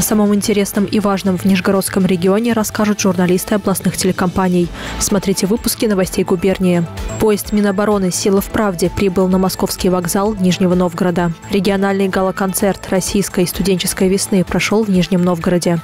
самом интересном и важном в Нижегородском регионе расскажут журналисты областных телекомпаний. Смотрите выпуски новостей губернии. Поезд Минобороны «Сила в правде» прибыл на Московский вокзал Нижнего Новгорода. Региональный гала-концерт российской студенческой весны прошел в Нижнем Новгороде.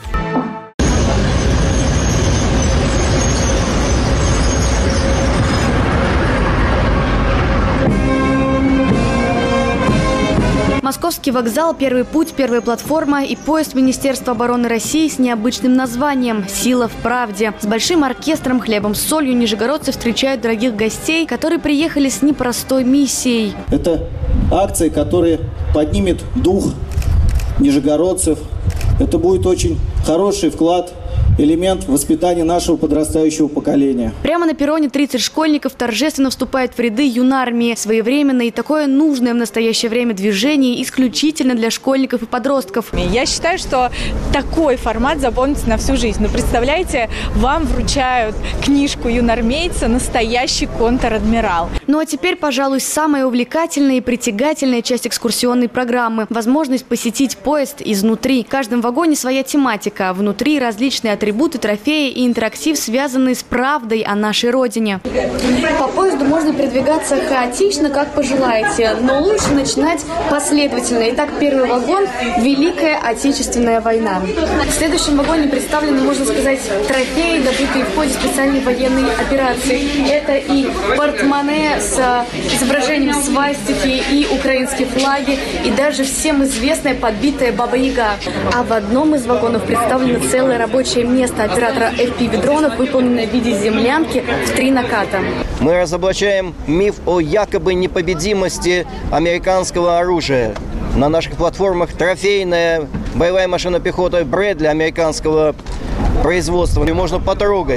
Московский вокзал, первый путь, первая платформа и поезд Министерства обороны России с необычным названием «Сила в правде». С большим оркестром, хлебом с солью нижегородцы встречают дорогих гостей, которые приехали с непростой миссией. Это акция, которая поднимет дух нижегородцев. Это будет очень хороший вклад, элемент воспитания нашего подрастающего поколения. Прямо на перроне 30 школьников торжественно вступают в ряды юнармии. Своевременное и такое нужное в настоящее время движение исключительно для школьников и подростков. Я считаю, что такой формат запомнится на всю жизнь. Но представляете, вам вручают книжку юнармейца «Настоящий контр-адмирал». Ну а теперь, пожалуй, самая увлекательная и притягательная часть экскурсионной программы – возможность посетить поезд изнутри. В каждом вагоне своя тематика, а внутри различные атрибуты, трофеи и интерактив, связанные с правдой о нашей родине. По поезду можно передвигаться хаотично, как пожелаете, но лучше начинать последовательно. Итак, первый вагон – Великая Отечественная война. В следующем вагоне представлены, можно сказать, трофеи, добытые в ходе специальной военной операции. Это и портмоне с изображением свастики, и украинские флаги, и даже всем известная подбитая Баба-Яга. А в одном из вагонов представлено целое рабочее место оператора FPV-дронов, выполненное в виде землянки в 3 наката. Мы разоблачаем миф о якобы непобедимости американского оружия. На наших платформах трофейная боевая машина пехоты Брэдли американского производства. Можно потрогать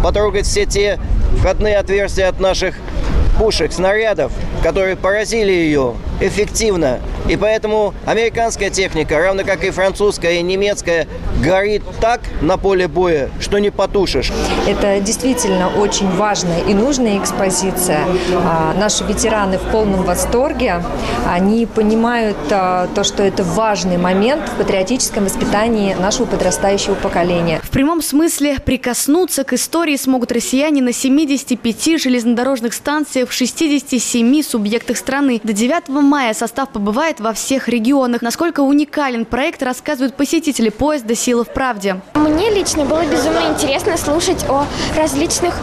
все те входные отверстия от наших пушек, снарядов, которые поразили ее эффективно. И поэтому американская техника, равно как и французская и немецкая, горит так на поле боя, что не потушишь. Это действительно очень важная и нужная экспозиция. Наши ветераны в полном восторге. Они понимают то, что это важный момент в патриотическом воспитании нашего подрастающего поколения. В прямом смысле прикоснуться к истории смогут россияне на 75 железнодорожных станциях в 67 субъектах страны. До 9 мая состав побывает во всех регионах. Насколько уникален проект, рассказывают посетители поезда «Сила в правде». Мне лично было безумно интересно слушать о различных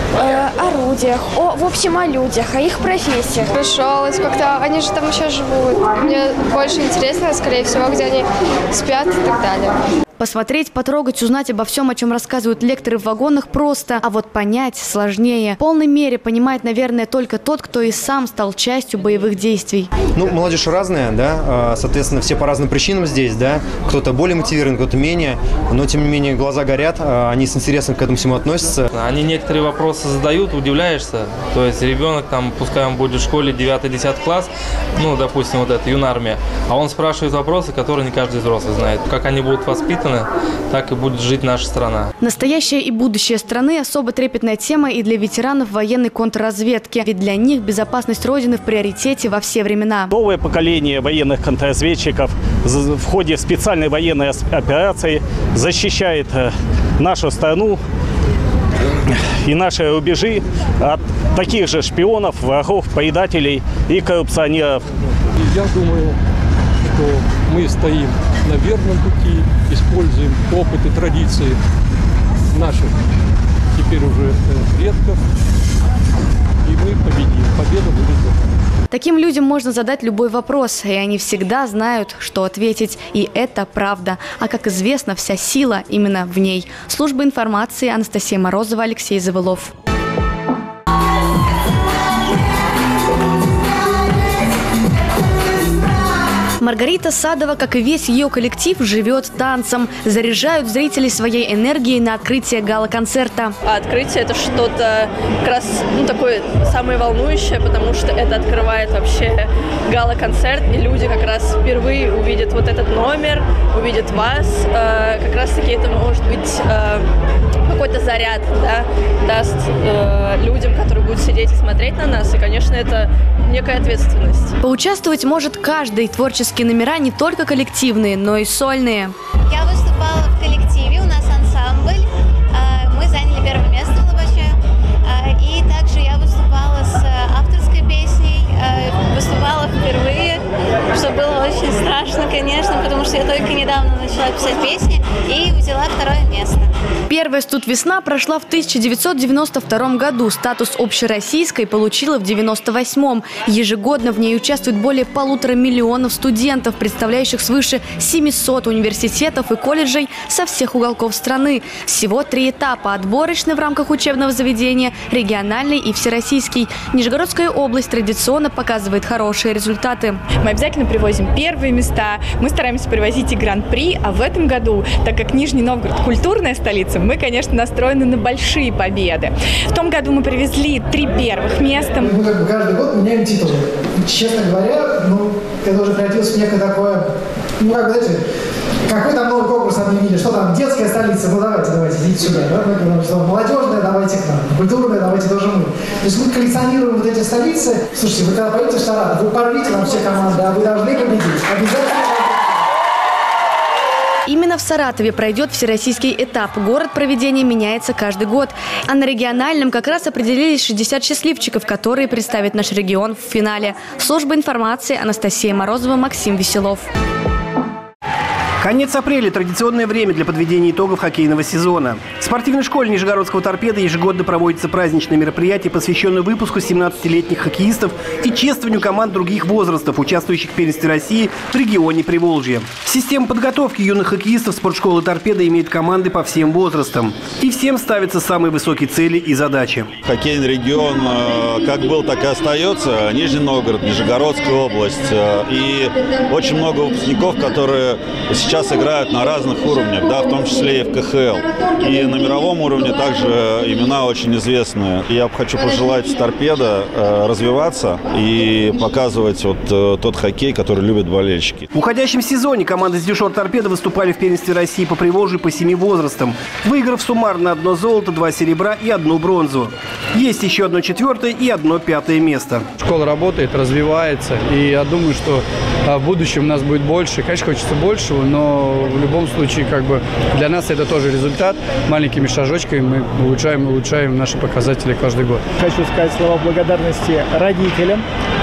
орудиях, в общем, о людях, о их профессиях. Пришел, как-то они же там еще живут. Мне больше интересно, скорее всего, где они спят и так далее. Посмотреть, потрогать, узнать обо всем, о чем рассказывают лекторы в вагонах, просто. А вот понять сложнее. В полной мере понимает, наверное, только тот, кто и сам стал частью боевых действий. Ну, молодежь разная, да, соответственно, все по разным причинам здесь, да. Кто-то более мотивирован, кто-то менее, но, тем не менее, глаза горят, они с интересом к этому всему относятся. Они некоторые вопросы задают, удивляешься. То есть ребенок, там, пускай он будет в школе 9-10 класс, ну, допустим, вот это юнармия, а он спрашивает вопросы, которые не каждый взрослый знает. Как они будут воспитаны, так и будет жить наша страна. Настоящее и будущее страны – особо трепетная тема и для ветеранов военной контрразведки. Ведь для них безопасность Родины в приоритете во все времена. Новое поколение военных контрразведчиков в ходе специальной военной операции защищает нашу страну и наши рубежи от таких же шпионов, врагов, предателей и коррупционеров. Я думаю, что мы стоим на верном пути, используем опыт и традиции наших теперь уже предков, и мы победим. Победа будет за нами. Таким людям можно задать любой вопрос, и они всегда знают, что ответить. И это правда. А как известно, вся сила именно в ней. Служба информации, Анастасия Морозова, Алексей Завылов. Маргарита Садова, как и весь ее коллектив, живет танцем. Заряжают зрителей своей энергией на открытие гала-концерта. А открытие – это что-то как раз такое самое волнующее, потому что это открывает вообще гала-концерт, и люди как раз впервые увидят вот этот номер, увидят вас. Как раз-таки это может быть какой-то заряд, да, даст людям, которые будут сидеть и смотреть на нас. И, конечно, это некая ответственность. Поучаствовать может каждый. Творческие номера не только коллективные, но и сольные. Я выступаю интересно. Первая «Студвесна» прошла в 1992 году. Статус общероссийской получила в 1998. Ежегодно в ней участвует более 1,5 миллиона студентов, представляющих свыше 700 университетов и колледжей со всех уголков страны. Всего 3 этапа: отборочный в рамках учебного заведения, региональный и всероссийский. Нижегородская область традиционно показывает хорошие результаты. Мы обязательно привозим первые места, мы стараемся привозить и гран-при, а в этом году, так как Нижний Новгород культурная столица, мы, конечно, настроены на большие победы. В том году мы привезли 3 первых места. Мы каждый год меняем титулы. Честно говоря, это уже превратилось в некое такое, знаете, какой там новый конкурс объявили, что там, детская столица, давайте, идите сюда, да? Что молодежная, давайте к нам, культурная, давайте тоже мы. То есть мы коллекционируем вот эти столицы. Слушайте, вы когда поедете в Саратов, вы порвите нам все команды, а вы должны победить. Обязательно. Именно в Саратове пройдет всероссийский этап. Город проведения меняется каждый год. А на региональном как раз определились 60 счастливчиков, которые представят наш регион в финале. Служба информации, Анастасия Морозова, Максим Веселов. Конец апреля – традиционное время для подведения итогов хоккейного сезона. В спортивной школе Нижегородского торпеда ежегодно проводится праздничное мероприятие, посвященное выпуску 17-летних хоккеистов и чествованию команд других возрастов, участвующих в первенстве России в регионе Приволжья. Система подготовки юных хоккеистов спортшколы торпеда имеет команды по всем возрастам. И всем ставятся самые высокие цели и задачи. Хоккейный регион как был, так и остается. Нижний Новгород, Нижегородская область. И очень много выпускников, которые сейчас играют на разных уровнях, да, в том числе и в КХЛ. И на мировом уровне также имена очень известные. Я хочу пожелать торпедо развиваться и показывать вот тот хоккей, который любят болельщики. В уходящем сезоне команды из Дюшор торпеда выступали в первенстве России по Приволжью по 7 возрастам, выиграв суммарно 1 золото, 2 серебра и 1 бронзу. Есть еще 1 четвертое и 1 пятое место. Школа работает, развивается, и я думаю, что в будущем у нас будет больше. Конечно, хочется большего, но в любом случае, для нас это тоже результат. Маленькими шажочками мы улучшаем наши показатели каждый год. Хочу сказать слова благодарности родителям,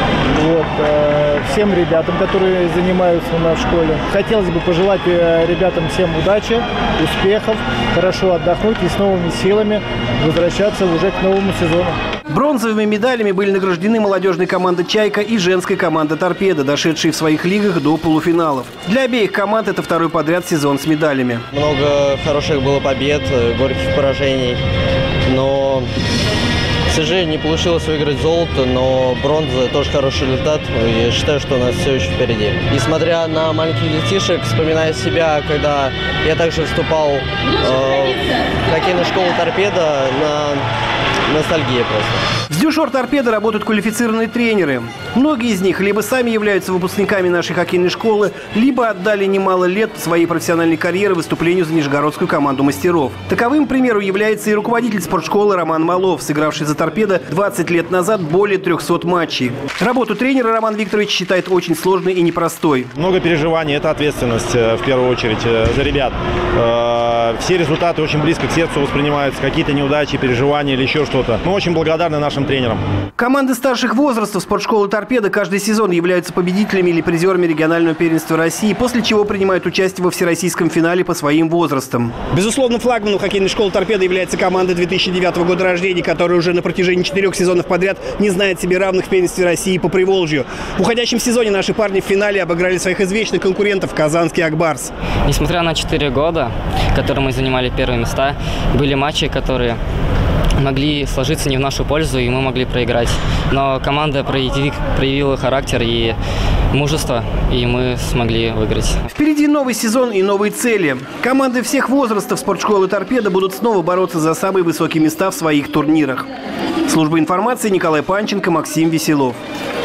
всем ребятам, которые занимаются у нас в школе. Хотелось бы пожелать ребятам всем удачи, успехов, хорошо отдохнуть и с новыми силами возвращаться уже к новому сезону. Бронзовыми медалями были награждены молодежная команда «Чайка» и женская команда «Торпеда», дошедшие в своих лигах до полуфиналов. Для обеих команд это второй подряд сезон с медалями. Много хороших было побед, горьких поражений, но, к сожалению, не получилось выиграть золото, но бронза тоже хороший результат. Я считаю, что у нас все еще впереди. Несмотря на маленьких детишек, вспоминая себя, когда я также выступал в хоккейную школу «Торпеда», ностальгия просто. В Дюшор торпеда работают квалифицированные тренеры. Многие из них либо сами являются выпускниками нашей хоккейной школы, либо отдали немало лет своей профессиональной карьеры выступлению за нижегородскую команду мастеров. Таковым, к примеру, является и руководитель спортшколы Роман Малов, сыгравший за торпедо 20 лет назад более 300 матчей. Работу тренера Роман Викторович считает очень сложной и непростой. Много переживаний, это ответственность в первую очередь за ребят. Все результаты очень близко к сердцу воспринимаются, какие-то неудачи, переживания или еще что-то. Мы очень благодарны нашим тренерам. Команды старших возрастов спортшколы «Торпеда» каждый сезон являются победителями или призерами регионального первенства России, после чего принимают участие во всероссийском финале по своим возрастам. Безусловно, флагманом хоккейной школы «Торпеда» является команда 2009 года рождения, которая уже на протяжении 4 сезонов подряд не знает себе равных в первенстве России по Приволжью. В уходящем сезоне наши парни в финале обыграли своих извечных конкурентов «Казанский Акбарс». Несмотря на 4 года, которые мы занимали первые места, были матчи, которые могли сложиться не в нашу пользу, и мы могли проиграть. Но команда проявила характер и мужество, и мы смогли выиграть. Впереди новый сезон и новые цели. Команды всех возрастов спортшколы «Торпеда» будут снова бороться за самые высокие места в своих турнирах. Служба информации, Николай Панченко, Максим Веселов.